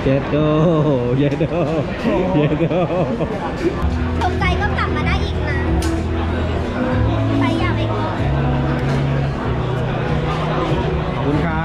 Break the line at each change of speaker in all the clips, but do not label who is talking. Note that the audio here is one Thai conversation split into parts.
ย็ดโดเย็ดโดเย็ดโด
สนใจก็กลับมาได้อีกนะใครอยากไปก่อน
ขอบคุณครับ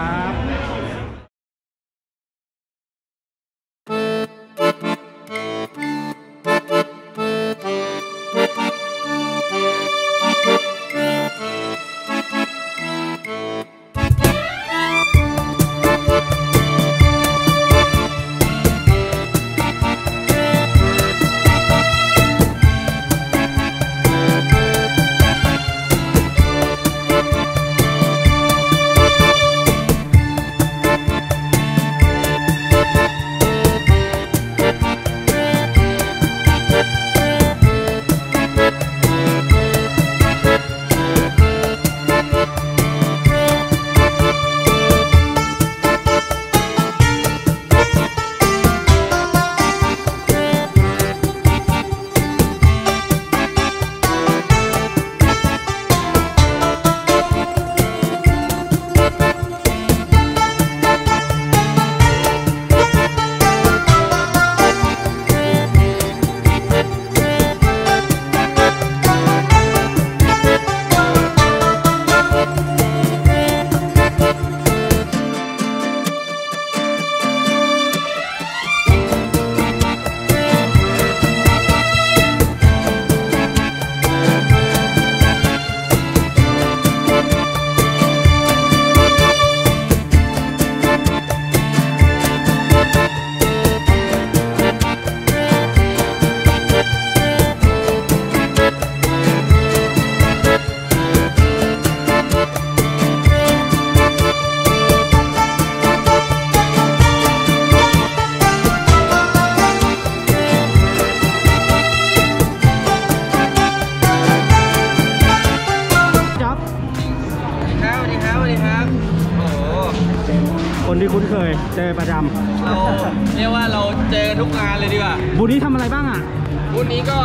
คนที่คุ้นเคยเจอประจำ
เราเรียกว่าเราเจอทุกงานเลยดีกว่า
บูธนี้ทำอะไรบ้างอ่ะ
บูธนี้ก็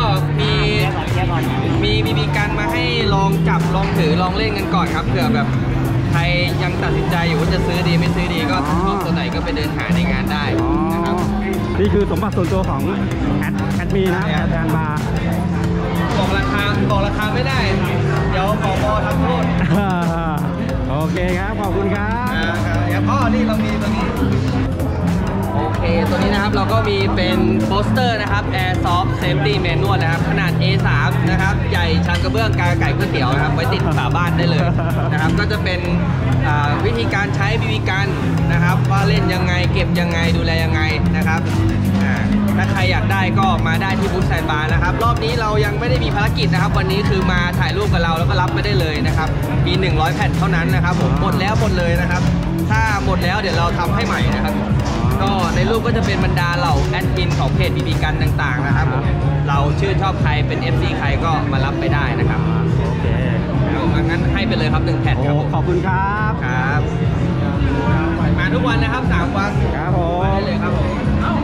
มีการมาให้ลองจับลองถือลองเล่นกันก่อนครับเผื่อแบบใครยังตัดสินใจอยู่ว่าจะซื้อดีไม่ซื้อดีก็ชอบตัวไหนก็ไปเดินหาในงานได้นะครับ
นี่คือสมบัติส่วนตัวของแอดมีนะแอดบาร์
บอกราคาไม่ได้เดี๋ยวขอทำโทษ
โอเคครับขอบคุณครับ
นี่เรามีตัวนี้โอเคตัวนี้นะครับเราก็มีเป็นโปสเตอร์นะครับ Airsoft Safety Manual นะครับขนาด A3 นะครับใหญ่ชันกระเบื้องกาไก่ก๋วยเตี๋ยวนะครับไว้ติดฝาบ้านได้เลยนะครับก็จะเป็นวิธีการใช้บีบีกันนะครับว่าเล่นยังไงเก็บยังไงดูแลยังไงนะครับถ้าใครอยากได้ก็มาได้ที่บูธแซนบาร์นะครับรอบนี้เรายังไม่ได้มีภารกิจนะครับวันนี้คือมาถ่ายรูปกับเราแล้วก็รับไม่ได้เลยนะครับมี100แผ่นเท่านั้นนะครับผมหมดแล้วหมดเลยนะครับถ้าหมดแล้วเดี๋ยวเราทำให้ใหม่นะครับก็ในรูปก็จะเป็นบรรดาเหล่าแอดมินของเพจบีบีกันต่างๆนะครับเราชื่นชอบใครเป็น FC ใครก็มารับไปได้นะครับ
โอเค
งั้นให้ไปเลยครับ1แผ่นครับ
ขอบคุณครับ
ครับมาทุกวันนะครับ3วัน
ครับผม
ได้เลยครับผม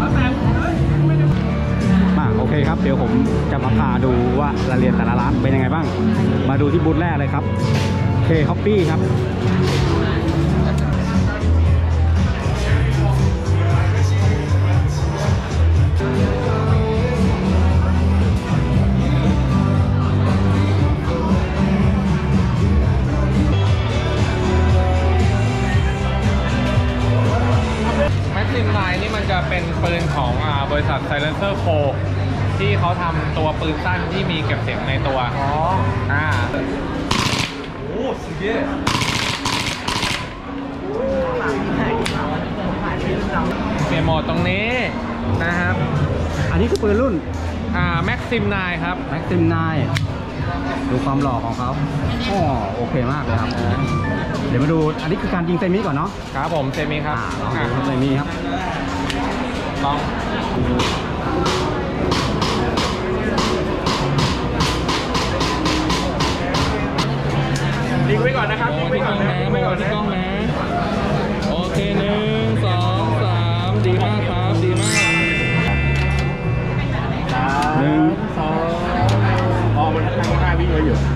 โอเคครับเดี๋ยวผมจะมาพาดูว่ารายละเอียดแต่ละร้านเป็นยังไงบ้างมาดูที่บูธแรกเลยครับเคคอปปี้ครับ
นี่มันจะเป็นปืนของบริษัท Silencer Pro ที่เขาทำตัวปืนสั้นที่มีเก็บเสียงในตัว
โอ้สุดยอด
เปลี่ยนโหมดตรงนี้นะครับ
อันนี้คือปืนรุ่น
Maxim 9ครับ
Maxim 9ดูความหล่อของเขาโอเคมากเลยครับเดี๋ยวมาดูอันนี้คือการยิงเซมิก่อนเนาะ
ครับผมเซมิครับ
ลองดูเซมิครับ
ลอง
ลิงไว้ก่อนนะครับ
ลิงไว้ก่อนนะมองที่กล้องนะโอเค1 2 3ดีมากครับดีมาก
1 2
มันตั้งค่าวิ่งไว้อยู่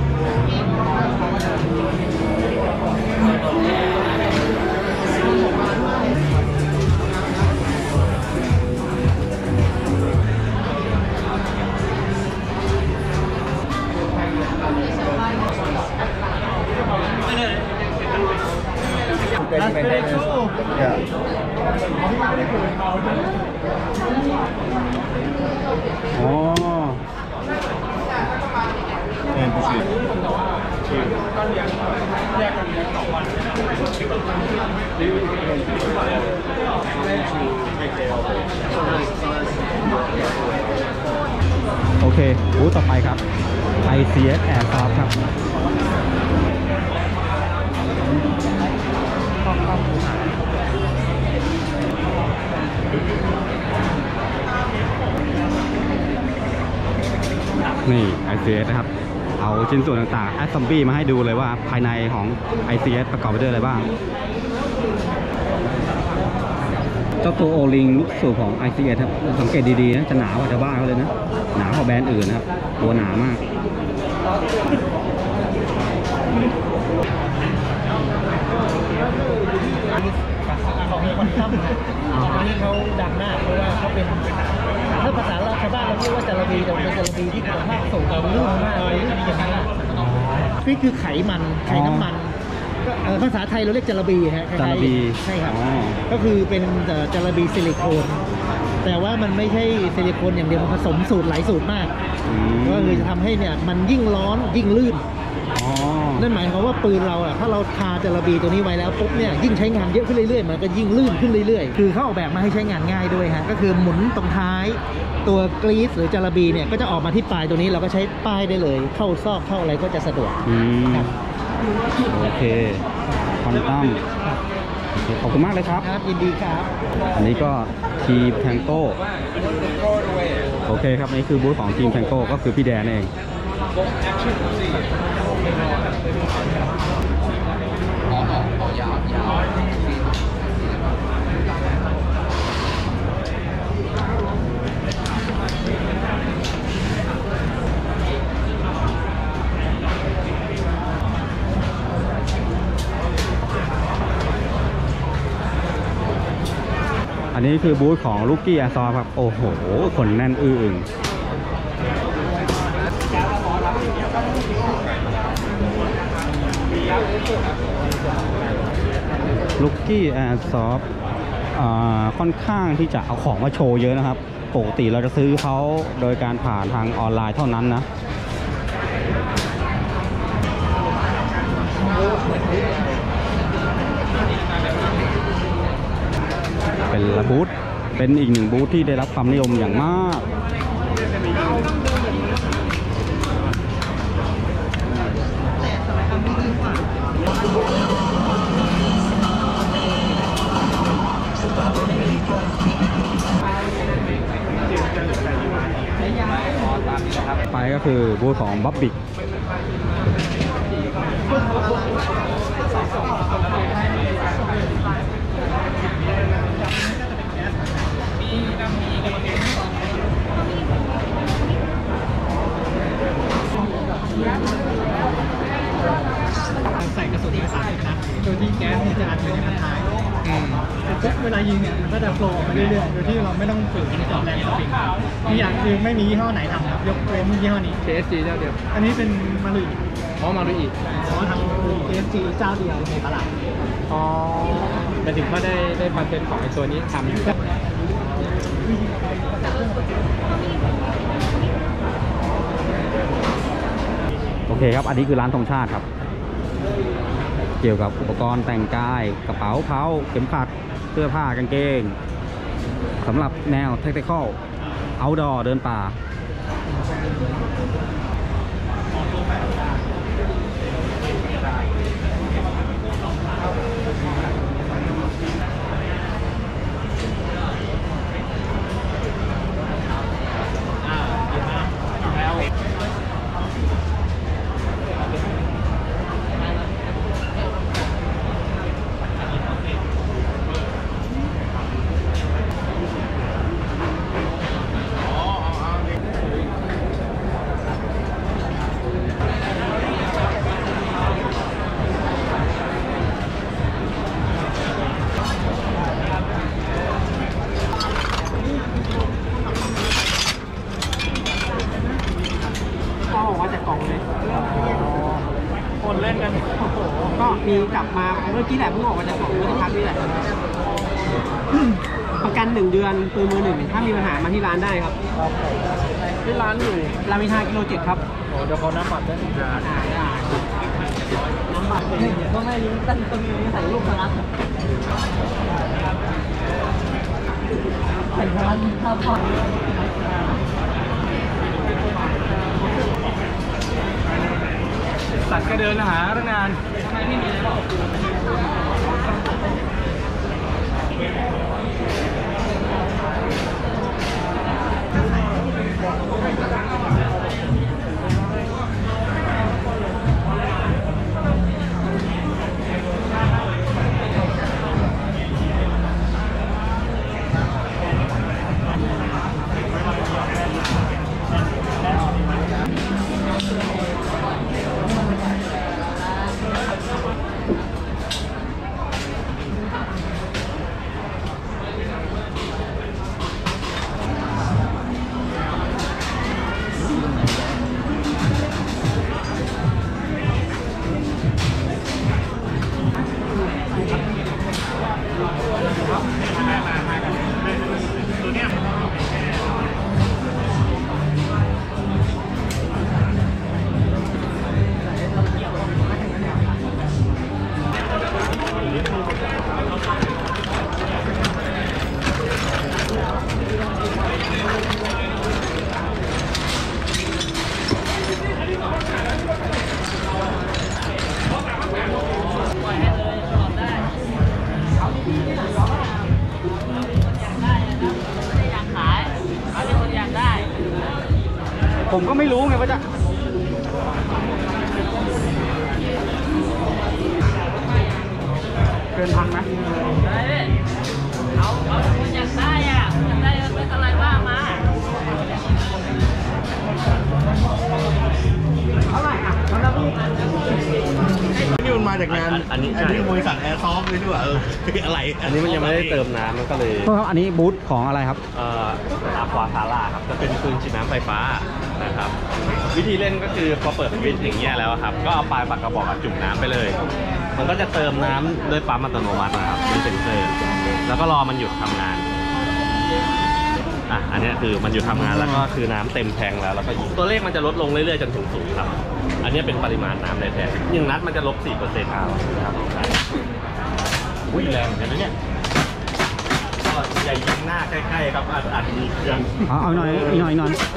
โอเคบูธต่อไปครับ ICS Airsoft ครับ นี่ ICS นะครับ เอาชิ้นส่วนต่างๆ Assembly มาให้ดูเลยว่าภายในของ ICS ประกอบไปด้วยอะไรบ้าง เจ้าตัวโอลิงลูกสูบของ ICS ครับสังเกตดีๆนะจะหนากว่าชาวบ้านเขาเลยนะ หนากว่าแบรนด์อื่นนะครับ ตัวหนามาก
ของมีคนทำนะอันนี้เขาดังมากเพราะว่าเขาเป็นถ้าภาษาเราชาวบ้านเราเรียกว่าจาระบีแต่เป็นจาระบีที่คุณภาพสูงลื่นมากลื่นดีมากนี่คือไขมันไขน้ำมันภาษาไทยเราเรียกจาระบีฮะ
จาระบี
ใช่ครับก็คือเป็นจาระบีซิลิโคนแต่ว่ามันไม่ใช่ซิลิโคนอย่างเดียวมันผสมสูตรหลายสูตรมากก็คือจะทำให้เนี่ยมันยิ่งร้อนยิ่งลื่นนั่นหมายความว่าปืนเราอ่ะถ้าเราทาจาระบีตัวนี้ไว้แล้วปุ๊บเนี่ยยิ่งใช้งานเยอะขึ้นเรื่อยๆมันก็ยิ่งลื่นขึ้นเรื่อยๆคือเขาออกแบบมาให้ใช้งานง่ายด้วยฮะก็คือหมุนตรงท้ายตัวกรีซหรือจาระบีเนี่ยก็จะออกมาที่ปลายตัวนี้เราก็ใช้ป้ายได้เลยเข้าซอกเข้าอะไรก็จะสะดวกครับ
โอเคคอนตัมขอบคุณมากเลยครับ
ครับยินดีครับ
อันนี้ก็ทีมแทงโก้โอเคครับนี่คือบูธของทีมแทงโก้ก็คือพี่แดนเองอันนี้คือบูธของลูกกี้แอร์ซอฟครับโอ้โหคนแน่นอื้ออึงลูกกี้แอร์ซอฟค่อนข้างที่จะเอาของมาโชว์เยอะนะครับปกติเราจะซื้อเขาโดยการผ่านทางออนไลน์เท่านั้นนะเป็นบูธเป็นอีกหนึ่งบูธที่ได้รับความนิยมอย่างมากไปก็คือบูธของบ๊อบบิก
ใส่กระสุนไป30 นัดโดยที่แก๊สที่จะอัดอยู่ในพันท้ายแต่เวลายิงเนี่ยมันก็จะโฟลว์ไปเรื่อยๆโดยที่เราไม่ต้องฝืนต่อแรงสปริงมีอย่างคือไม่มียี่ห้อไหนทำครับยกเว้นยี่ห้อนี้
KSG เจ้าเดียว
อันนี้เป็นมาลุย
มาดูอีก
เพราะว่าทาง KSG เจ้าเดียวในตลาด
อ๋อหมายถึงว่าได้คอนเทนต์ของไอ้ตัวนี้ทำ
โอเคครับอันนี้คือร้านธงชาติครับเกี่ยวกับอุปกรณ์แต่งกายกระเป๋าเท้าเข็มขัดเสื้อผ้ากางเกงสำหรับแนวเทคนิคอลเอาท์ดอร์เดินป่า
ก็มีกลับมาเมื่อกี้แหละเพิ่งออกมาจากกล่องเมื่อพักนี่แหละประกัน1 เดือนปืนมือ 1ถ้ามีปัญหามาที่ร้านได้ครับที่ร้านอยู่รามอินทรากิโล 7ครับเดี๋ยวเขาน้ำบัตรได้น้ำบัตรก็ไม่รู้ตั้งตรงนี้ใส่ลูกพลังใส่พลังข้าวพอด
สัตว์ก็เดินหาตั้งนานผมก็ไม่รู้ไงว่าจะเกินพันไหมเอาคนอยากได้อ่ะอยากได้เป็นอะไรว่ามาเท่าไหร่อ่ะสำหรับพี่นี่มันมาจากงานอันนี้บริษัทแอร์ซอฟเลยด้วยอะไร อันนี้มันยังไม่ได้เติมน้ำมันก็เลย
ครับอันนี้บูธของอะไรครับ
อาควาคาร่าครับจะเป็นปืนฉีดน้ำไฟฟ้านะครับวิธีเล่นก็คือพอเปิดสวิตช์อย่างเงี้ยแล้วครับก็เอาปลายปากกระบอกจุ่มน้ำไปเลยมันก็จะเติมน้ำด้วยปั๊มอัตโนมัตินะครับมีเซ็นเซอร์แล้วก็รอมันหยุดทำงานอันนี้คือมันหยุดทำงานแล้วก็คือน้ำเต็มแทงแล้วก็ยิงตัวเลขมันจะลดลงเรื่อยๆจนถึงศูนย์ครับอันนี้เป็นปริมาณน้ำในแทง1 นัดมันจะลบ 4%ครับอุ้ยแรงเหมือนกันนะเนี่ยอย่ายิงหน้าใกล้ๆครับอาจจะมีเครื่อง
เอาหน่อยอีกหน่อย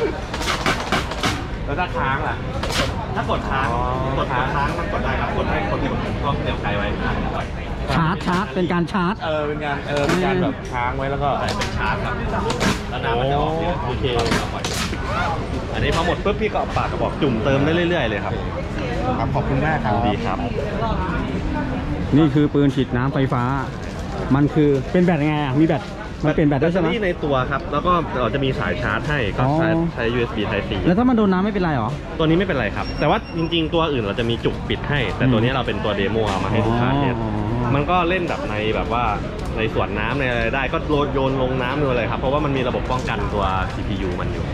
แล้วถ้าค้างล่ะถ้ากดค้างมันกดได้ครับกดให้คนก็เดี่ยวไกลไว้
ชาร์จเป็นการชาร์จ
เป็นการแบบค้างไว้แล้วก็เป็นชาร์จครับแล้วน้ำมันจะออกเนี่ยโอเคอันนี้พอหมดปุ๊บพี่ก็ปากกระบอกจุ่มเติมได้เรื่อยๆเลยครับขอบคุณมากครับดีครับ
นี่คือปืนฉีดน้ำไฟฟ้ามันคือเป็นแบตยังไงอ่ะมีแบตมันเป็นแบตด้วยใช่ไหม
ในตัวครับแล้วก็เราจะมีสายชาร์จให้ก็ใช้ USB Type C
แล้วถ้ามันโดนน้ำไม่เป็นไรหรอ
ตัวนี้ไม่เป็นไรครับแต่ว่าจริงๆตัวอื่นเราจะมีจุกปิดให้แต่ตัวนี้เราเป็นตัวเดโมเอามาให้ลูกค้าเทสมันก็เล่นแบบในแบบว่าในส่วนน้ำในอะไรได้ก็โยนลงน้ำเลยครับเพราะว่ามันมีระบบป้องกันตัว CPU มันอยู่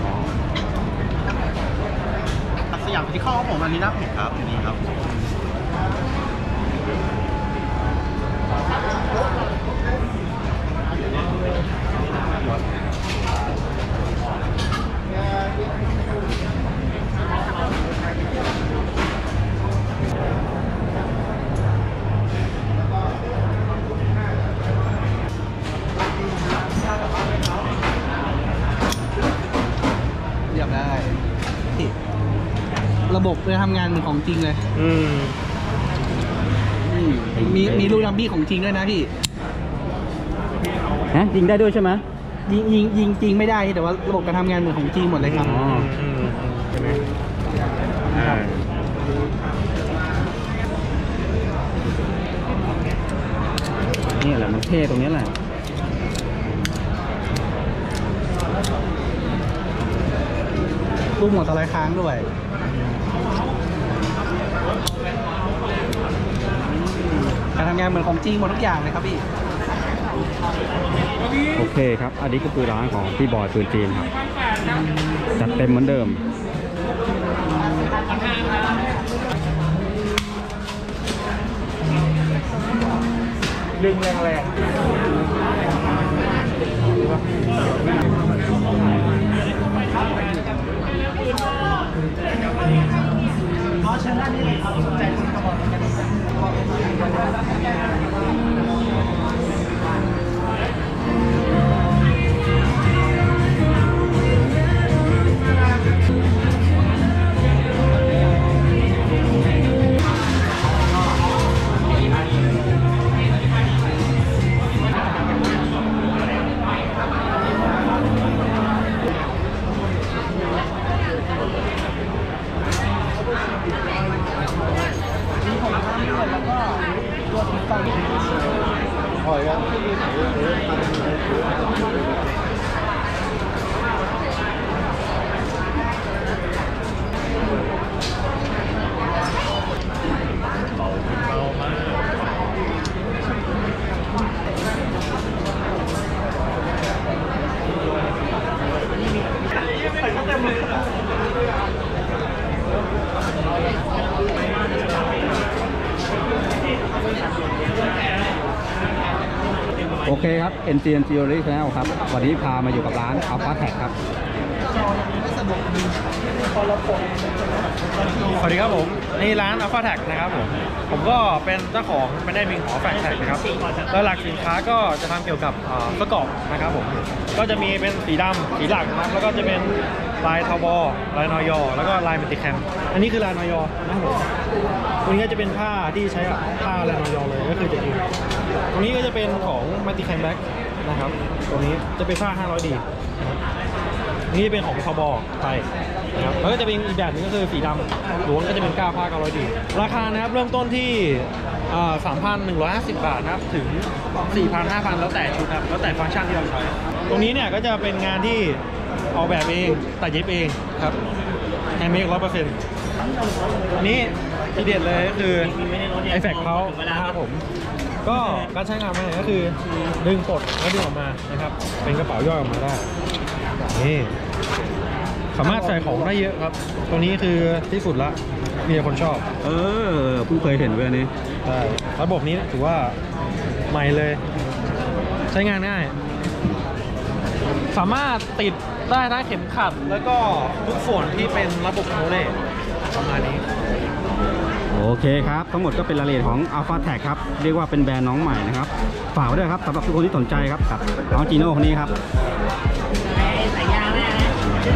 สยามที่ข้อของผมอันนี้นะครับอันนี้ครับ
ระบบเลยทำงานเหมือนของจริงเลยมีลูกลัมบี้ของจริงด้วยนะพี่
ฮะยิงได้ด้วยใช่ไหม
ยิงจริงไม่ได้แต่ว่าระบบการทำงานเหมือนของจริงหมดเลยครับ
ใช่ไหม
นี่แหละมันเท่ตรงนี้แหละ
ลูกหมดอะไรค้างด้วยการทำงานเหมือนของจริงหมดทุกอย่างเลยครับพี่
โอเคครับอันนี้ก็คือร้านของพี่บอยปืนจีนครับจัดเต็มเหมือนเดิม
ดึงแรงๆอ๋อเชิญด้านนี้เลยครับสนใจซื้อกระบอกกัน
โอเคครับ NCN Jewelry Channel ครับ วันนี้พามาอยู่กับร้าน Alpha Tech ครับ
สวัสดีครับผมนี่ร้าน Alpha Tech นะครับผมก็เป็นเจ้าของเป็นได้มิงหอแฟลกแท็กนะครับแล้วหลักสินค้าก็จะทำเกี่ยวกับประกอบนะครับผมก็จะมีเป็นสีดำสีหลักนะครับแล้วก็จะเป็นลายทบลายนอยแล้วก็ลายมัลติแคมอันนี้คือลายนอยนะครับผมตรงนี้ก็จะเป็นผ้าที่ใช้ผ้าลายนอยเลยก็คือจะยืนตรงนี้ก็จะเป็นของมัลติแคมแบ็กนะครับตรงนี้จะเป็นผ้า500ดีนี่เป็นของทบไปนะครับแล้วก็จะเป็นอีกแบบนึงก็คือสีดำล้วนก็จะเป็นผ้า900ดีราคานะครับเริ่มต้นที่3,150 บาทนะครับถึง 4,000 5,000 แล้วแต่ชุดครับแล้วแต่ฟังก์ชันที่เราใช้ตรงนี้เนี่ยก็จะเป็นงานที่ออกแบบเองตัดเย็บเองครับแฮนด์เมด100%นี้ทีเด็ดเลยก็คือไอแฟกเขานะครับผมก็การใช้งานมันก็คือดึงปลดแล้วดึงออกมานะครับเป็นกระเป๋าย่อยออกมาได้นี่สามารถใส่ของได้เยอะครับตรงนี้คือที่สุดละมีคนชอบ
เพิ่งเคยเห็นเว้ยอันนี้
ใช่ระบบนี้ถือว่าใหม่เลยใช้งานง่ายสามารถติดได้ทั้งเข็มขัดแล้วก็ทุกส่วนที่เป็นระบบโมเลกุลประมาณนี้
โอเคครับทั้งหมดก็เป็นรายละเอียดของ Alpha Tech ครับเรียกว่าเป็นแบรนด์น้องใหม่นะครับฝากไว้ด้วยครับสำหรับทุกคนที่สนใจครับกับน้องจีโน่คนนี้ครับ
ใส่ยางได้นะ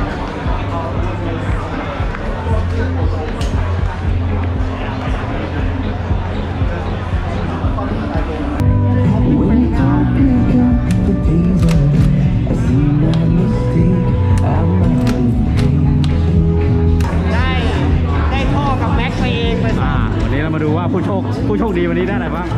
ได้ท่อกับแม็กไปเองเลย
วันนี้เรามาดูว่าผู้โชคดีวันนี้ได้อะไรบ้าง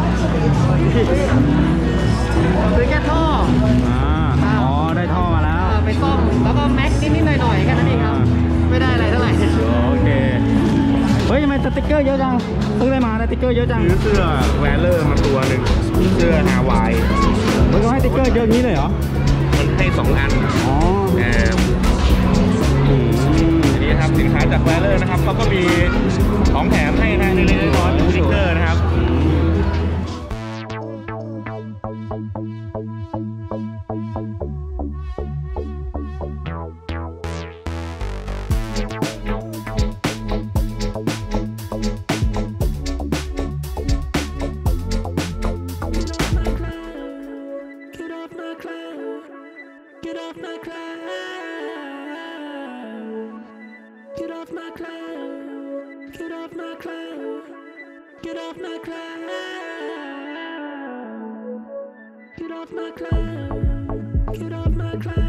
ซื้อแค่ท่อ
ได้ท่อมาแล้ว
ไปซ่อมแล้วก็แม็กนิดๆหน่อยๆแค่นั้นเองครับไม่ได้อะไรเท่าไหร่
โอเคเฮ้ยทำไมสติ๊กเกอร์เยอะจังเพิ่งได้มาได้สติ๊กเกอร์เยอะจัง
เสื้อแวร์เลอร์มาตัวหนึ่งเสื้อฮาวาย
มันก็ให้สติ๊กเกอร์เยอะนี้เลยเหรอ
มันให้2 อันนี่ครับสินค้าจากแวร์เลอร์นะครับเขาก็มีของแถมให้นะเล็กๆน้อยๆสติ๊กเกอร์นะครับ
Get off my cloud. Get off my cloud. Get off my cloud. Get off my cloud. Get off my cloud. Get off my cloud.